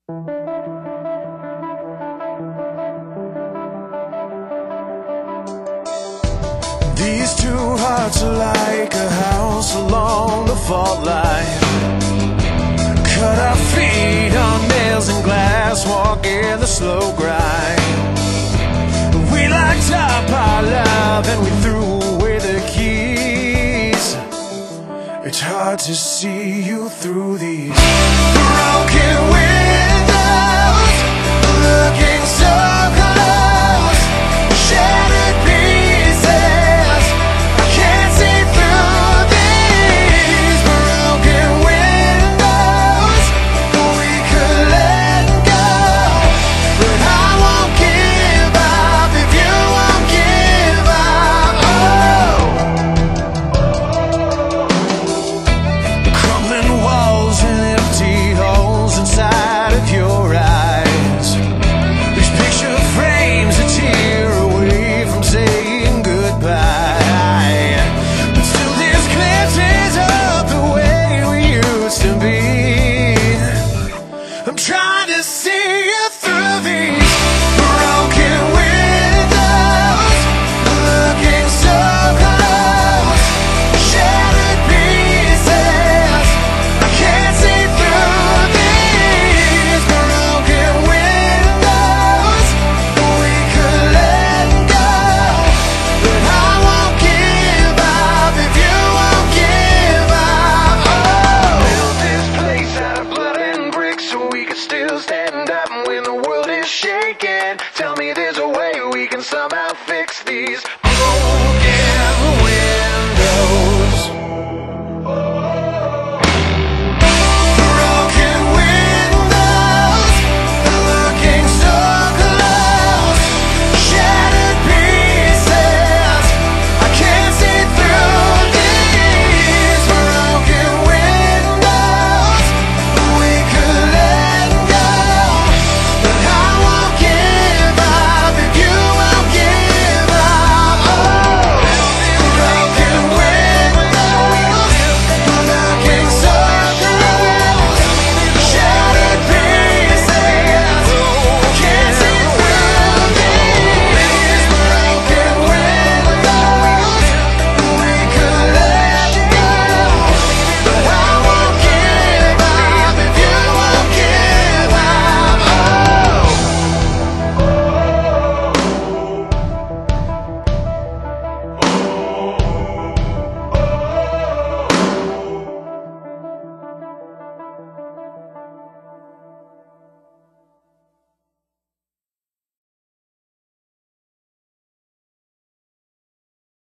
These two hearts are like a house along the fault line. Cut our feet on nails and glass, walking the slow grind. We locked up our love and we threw away the keys. It's hard to see you through these broken windows, looking so close, shattered pieces. I can't see through these broken windows. We could let go, but I won't give up if you won't give up. Crumbling walls and empty holes inside of your eyes. These picture frames a tear away from saying goodbye. But still there's glimpses of the way we used to be. I'm trying to see you through these broken windows, looking so close, shattered pieces. I can't see through these broken windows. We could let go, but I won't give up if you won't give up. Built this place out of blood and bricks so we could still stand up when the world is shaking.